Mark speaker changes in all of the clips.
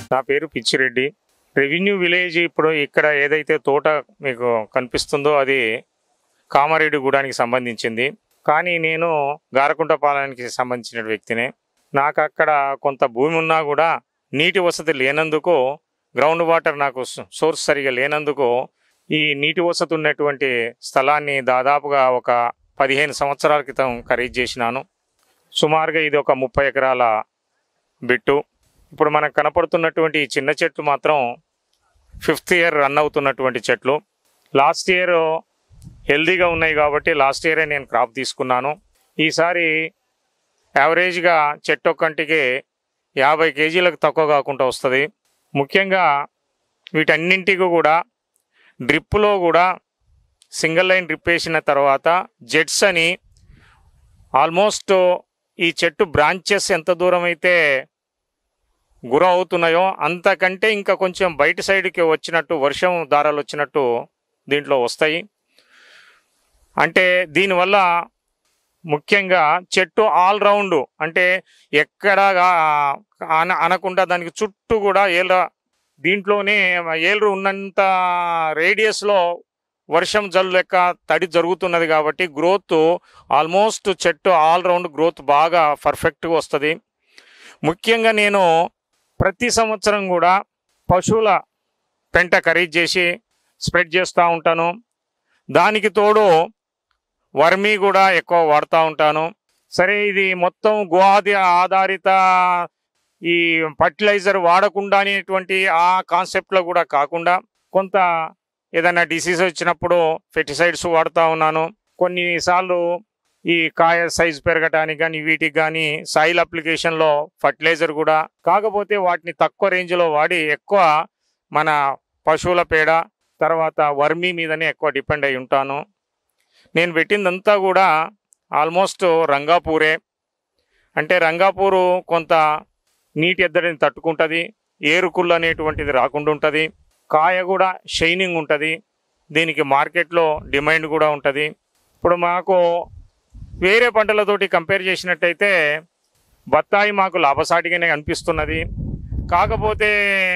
Speaker 1: నా పేరు Pichireddy. Revenue village ఇప్పుడు ఇక్కడ ఏదైతే తోట మీకు కనిపిస్తుందో అది కామారెడ్డిగూడానికి సంబంధించింది. కానీ నేను గారకుంటపాలెంకి సంబంధించిన వ్యక్తినే. నాకు అక్కడ కొంత భూమి ఉన్నా కూడా నీటి వసతి లేనందుకు, గ్రౌండ్ వాటర్ నాకు సోర్స్ సరిగా లేనందుకు ఈ నీటి వసతి ఉన్నటువంటి స్థలాన్ని దాదాపుగా ఒక 15 సంవత్సరాల క్రితం ఖరీదు చేసినాను. సుమారుగా ఇది ఒక 30 ఎకరాల బిట్టు. ఇప్పుడు మనకు కనపడుతున్నటువంటి ఈ చిన్న చెట్లు మాత్రం 5th ఇయర్ రన్ అవుతున్నటువంటి చెట్లు. లాస్ట్ ఇయర్ హెల్దీగా ఉన్నాయి కాబట్టి లాస్ట్ ఇయరే నేను క్రాప్ తీసుకున్నాను. ఈసారి యావరేజ్గా చెట్టు ఒక్కంటికి 50 కేజీలకు తక్కువ కాకుండా వస్తుంది. ముఖ్యంగా వీటన్నింటికి కూడా డ్రిప్పులో కూడా సింగిల్ లైన్ డ్రిప్ వేసిన తర్వాత జెట్స్ అని ఆల్మోస్ట్ ఈ చెట్టు బ్రాంచెస్ ఎంత దూరం అయితే గురం అవుతున్నాయో అంతకంటే ఇంకా కొంచెం బయట సైడ్కి వచ్చినట్టు, వర్షం దారాలు వచ్చినట్టు దీంట్లో వస్తాయి. అంటే దీనివల్ల ముఖ్యంగా చెట్టు ఆల్రౌండ్ అంటే ఎక్కడ అనకుండా దానికి చుట్టూ కూడా దీంట్లోనే ఏళ్ళు ఉన్నంత రేడియస్లో వర్షం జల్లు లెక్క తడి జరుగుతున్నది కాబట్టి గ్రోత్ ఆల్మోస్ట్ చెట్టు ఆల్రౌండ్ గ్రోత్ బాగా పర్ఫెక్ట్గా వస్తుంది. ముఖ్యంగా నేను ప్రతి సంవత్సరం కూడా పశువుల పెంట ఖరీదు చేసి స్ప్రెడ్ చేస్తూ ఉంటాను. దానికి తోడు వర్మీ కూడా ఎక్కువ వాడుతూ ఉంటాను. సరే, ఇది మొత్తం ఆధారిత ఈ ఫర్టిలైజర్ వాడకుండా అనేటువంటి ఆ కాన్సెప్ట్లో కూడా కాకుండా కొంత ఏదైనా డిసీజ్ వచ్చినప్పుడు పెస్టిసైడ్స్ వాడుతూ ఉన్నాను. కొన్నిసార్లు ఈ కాయ సైజు పెరగటానికి కానీ వీటికి కానీ సాయిల్ అప్లికేషన్లో ఫర్టిలైజర్ కూడా, కాకపోతే వాటిని తక్కువ రేంజ్లో వాడి ఎక్కువ మన పశువుల పేడ తర్వాత వర్మీ మీదనే ఎక్కువ డిపెండ్ అయి ఉంటాను. నేను పెట్టిందంతా కూడా ఆల్మోస్ట్ రంగాపూరే. అంటే రంగాపూరు కొంత నీటి ఎద్దడిని తట్టుకుంటుంది, ఏరుకుళ్ళు అనేటువంటిది రాకుండా ఉంటుంది, కాయ కూడా షైనింగ్ ఉంటుంది, దీనికి మార్కెట్లో డిమాండ్ కూడా ఉంటుంది. ఇప్పుడు మాకు వేరే పంటలతోటి కంపేర్ చేసినట్టయితే బత్తాయి మాకు లాభసాటిగానే అనిపిస్తున్నది. కాకపోతే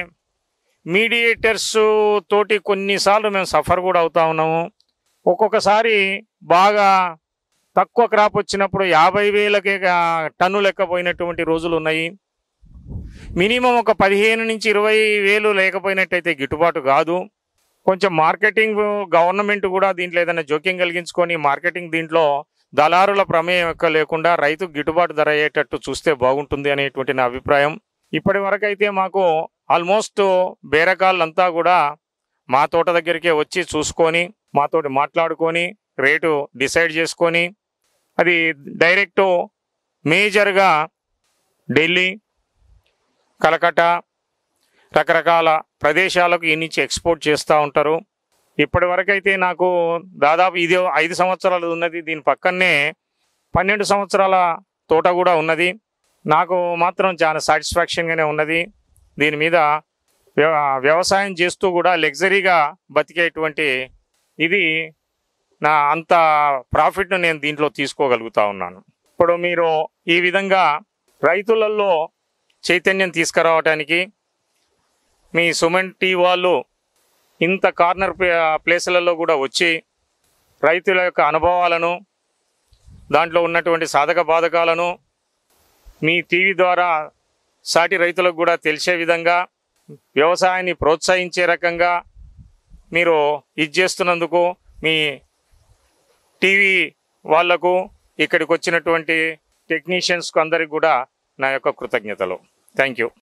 Speaker 1: మీడియేటర్స్ తోటి కొన్నిసార్లు మేము సఫర్ కూడా అవుతూ ఉన్నాము. ఒక్కొక్కసారి బాగా తక్కువ క్రాప్ వచ్చినప్పుడు 50,000కే టన్ను లెక్క పోయినటువంటి రోజులు ఉన్నాయి. మినిమం ఒక 15 నుంచి 20,000 లేకపోయినట్టయితే గిట్టుబాటు కాదు. కొంచెం మార్కెటింగ్ గవర్నమెంట్ కూడా దీంట్లో ఏదైనా జోక్యం కలిగించుకొని మార్కెటింగ్ దీంట్లో దళారుల ప్రమేయం ఎక్కువ లేకుండా రైతుకు గిట్టుబాటు ధర అయ్యేటట్టు చూస్తే బాగుంటుంది అనేటువంటి నా అభిప్రాయం. ఇప్పటి వరకు అయితే మాకు ఆల్మోస్ట్ బేరకాళ్ళంతా కూడా మా తోట దగ్గరికే వచ్చి చూసుకొని మాతోటి మాట్లాడుకొని రేటు డిసైడ్ చేసుకొని అది డైరెక్టు మేజర్గా ఢిల్లీ, కలకత్తా రకరకాల ప్రదేశాలకు ఈ నుంచి ఎక్స్పోర్ట్ చేస్తూ ఉంటారు. ఇప్పటి వరకు అయితే నాకు దాదాపు ఇది 5 సంవత్సరాలు ఉన్నది. దీని పక్కనే 12 సంవత్సరాల తోట కూడా ఉన్నది. నాకు మాత్రం చాలా సాటిస్ఫాక్షన్గానే ఉన్నది. దీని మీద వ్యవసాయం చేస్తూ కూడా లగ్జరీగా బతికేటువంటి ఇది నా అంత ప్రాఫిట్ను నేను దీంట్లో తీసుకోగలుగుతా ఉన్నాను. ఇప్పుడు మీరు ఈ విధంగా రైతులలో చైతన్యం తీసుకురావడానికి మీ సుమన్ టీ వాళ్ళు ఇంత కార్నర్ ప్లేసులలో కూడా వచ్చి రైతుల యొక్క అనుభవాలను, దాంట్లో ఉన్నటువంటి సాధక బాధకాలను మీ టీవీ ద్వారా సాటి రైతులకు కూడా తెలిసే విధంగా వ్యవసాయాన్ని ప్రోత్సహించే రకంగా మీరు ఇది చేస్తున్నందుకు మీ టీవీ వాళ్లకు, ఇక్కడికి వచ్చినటువంటి టెక్నీషియన్స్కు అందరికి కూడా నా యొక్క కృతజ్ఞతలు. Thank you.